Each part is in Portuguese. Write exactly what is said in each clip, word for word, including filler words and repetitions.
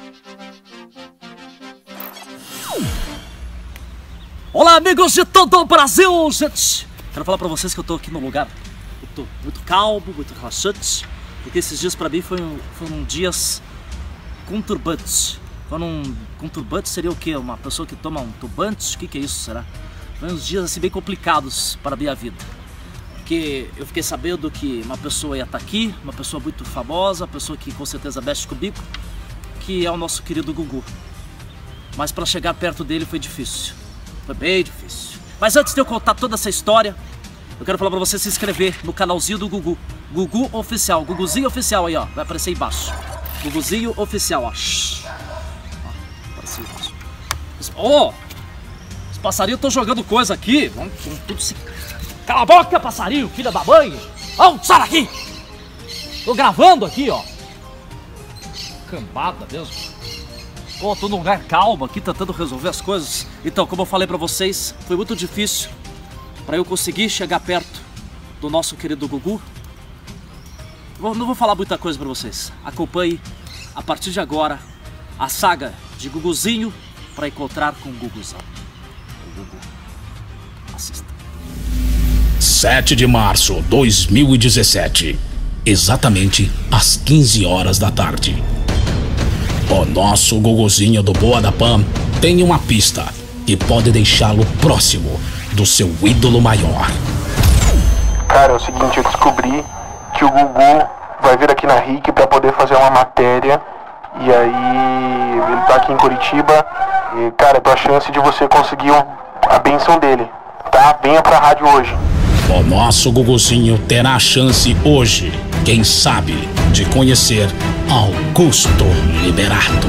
Olá, amigos de todo o Brasil, gente! Quero falar pra vocês que eu tô aqui num lugar muito, muito calmo, muito relaxante, porque esses dias pra mim foram, foram dias conturbantes. Foram conturbantes seria o quê? Uma pessoa que toma um turbante? O que que é isso, será? Foram uns dias assim bem complicados para a minha vida. Porque eu fiquei sabendo que uma pessoa ia estar aqui, uma pessoa muito famosa, uma pessoa que com certeza mexe comigo, que é o nosso querido Gugu. Mas para chegar perto dele foi difícil. Foi bem difícil. Mas antes de eu contar toda essa história, eu quero falar pra você se inscrever no canalzinho do Gugu. Gugu Oficial, Guguzinho Oficial aí, ó. Vai aparecer aí embaixo. Guguzinho Oficial, ó. Ó, apareceu embaixo. Ó! Os passarinhos estão jogando coisa aqui. Vamos tudo se... Cala a boca, passarinho, filha da mãe! Vamos, sai daqui! Tô gravando aqui, ó. Cambada mesmo. Pô, tô num lugar calmo aqui, tentando resolver as coisas. Então, como eu falei pra vocês, foi muito difícil pra eu conseguir chegar perto do nosso querido Gugu. Não vou falar muita coisa pra vocês. Acompanhe, a partir de agora, a saga de Guguzinho pra encontrar com o Guguzão. O Gugu. Assista. sete de março de dois mil e dezessete. Exatamente às quinze horas da tarde. O nosso Guguzinho do Boa da Pan tem uma pista que pode deixá-lo próximo do seu ídolo maior. Cara, é o seguinte, eu descobri que o Gugu vai vir aqui na R I C pra poder fazer uma matéria. E aí, ele tá aqui em Curitiba. E, cara, é tua chance de você conseguir a benção dele, tá? Venha pra rádio hoje. O nosso Guguzinho terá a chance hoje, quem sabe, de conhecer Augusto Liberato.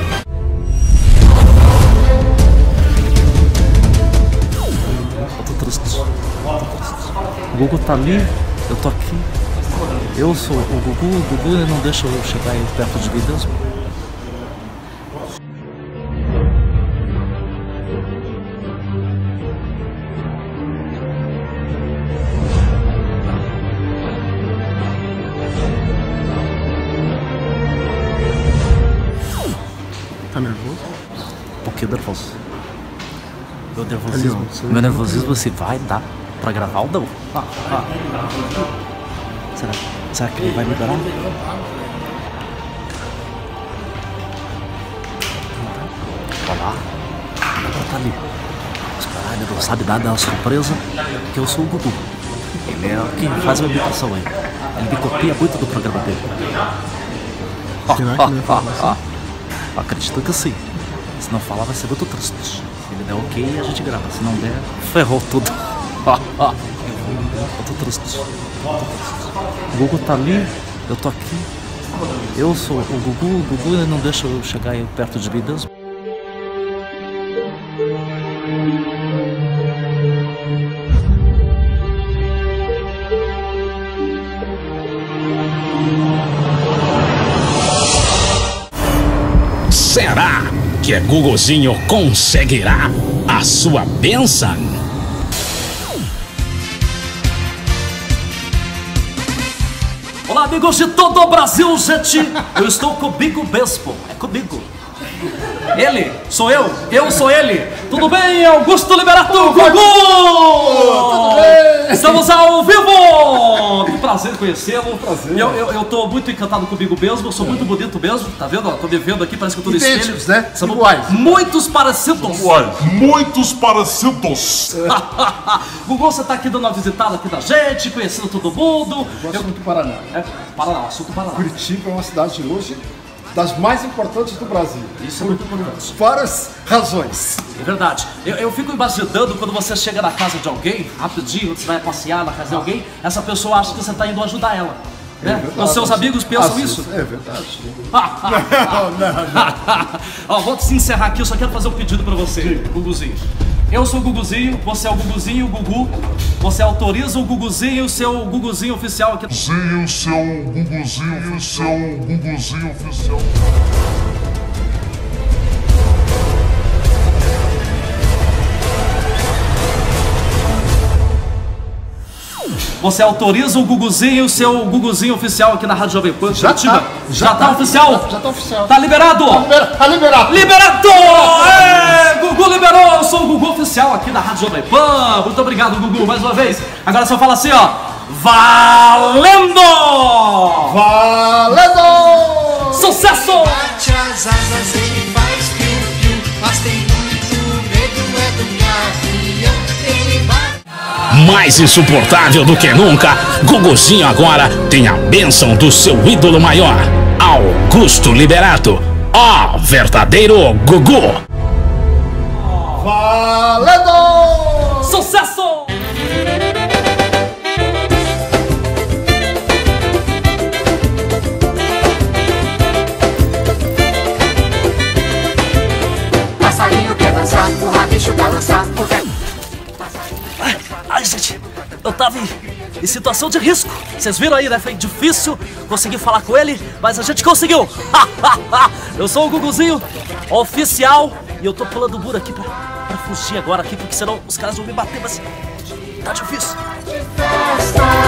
Eu tô triste. O Gugu tá ali, eu tô aqui. Eu sou o Gugu, o Gugu ele não deixa eu chegar aí perto de mim mesmo. Tá nervoso? Um pouquinho nervoso. Meu nervosismo, meu nervosismo se vai dar pra gravar ou não? Ah, ah. Será, será que ele vai liberar? Olha lá. Ele tá ali. Esperar, ele não sabe nada, é uma surpresa, que eu sou o Gugu. Ele é o que faz uma imitação aí. Ele me copia muito do programa dele. Será que ele vai falar assim? Acredito que sim. Se não falar vai ser muito triste. Se ele der ok, a gente grava. Se não der, ferrou tudo. Eu tô triste. O Gugu tá ali, eu tô aqui. Eu sou o Gugu, o Gugu ele não deixa eu chegar aí perto de mim mesmo. Será que Guguzinho conseguirá a sua bênção? Olá, amigos de todo o Brasil, gente! Eu estou comigo mesmo, é comigo. Ele, sou eu, eu sou ele. Tudo bem, Augusto Liberato, Gugu? Tudo bem? Estamos ao vivo! Que prazer conhecê-lo. Prazer. Eu, eu, eu tô muito encantado comigo mesmo, eu sou muito bonito mesmo, tá vendo? Tô me vendo aqui, parece que eu tô no espelho. Idênticos, né? Somos Iguais. muitos parecidos. Muitos parecidos. Gugu, você tá aqui dando uma visitada aqui da gente, conhecendo todo mundo. Eu gosto muito do Paraná. É, Paraná, assunto Paraná. Curitiba é uma cidade hoje das mais importantes do Brasil. Isso é muito importante. Várias razões. É verdade. Eu, eu fico imaginando quando você chega na casa de alguém, rapidinho, você vai passear na casa de alguém, essa pessoa acha que você está indo ajudar ela. Né? verdade. Os seus amigos pensam Ah, isso? É verdade. não, não. Ó, vou se encerrar aqui, eu só quero fazer um pedido pra você, Guguzinho. Eu sou o Guguzinho, você é o Guguzinho, o Gugu. Você autoriza o Guguzinho, o seu Guguzinho oficial aqui. Sim, o seu Guguzinho oficial, Guguzinho oficial. você autoriza o Guguzinho, seu Guguzinho oficial aqui na Rádio Jovem Pan? Já tá, já, já tá, tá oficial? Já, já tá oficial. Tá liberado? Tá, libera, tá liberado. Liberado! É, Gugu liberou! Eu sou o Gugu oficial aqui da Rádio Jovem Pan. Muito obrigado, Gugu, mais uma vez. Agora só fala assim, ó. Valendo! Valendo! Sucesso! Bate as asas, ele faz piu-piu, mas tem muito medo, é do gavião, ele bate. Mais insuportável do que nunca, Guguzinho agora tem a bênção do seu ídolo maior, Augusto Liberato. Ó, oh, verdadeiro Gugu! Valendo! Sucesso! Passarinho quer dançar, o rabicho balançar, o pé. Ai, ai, gente, eu tava em, em situação de risco. Vocês viram aí, né? Foi difícil conseguir falar com ele, mas a gente conseguiu. Eu sou o Guguzinho oficial e eu tô pulando o muro aqui pra, pra fugir agora aqui, porque senão os caras vão me bater, mas tá difícil. Festa.